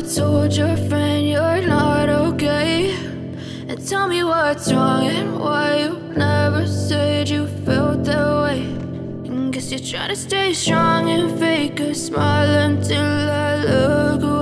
told your friend you're not okay? And tell me what's wrong and why you never said you felt that way. And guess you're trying to stay strong and fake a smile until I look away.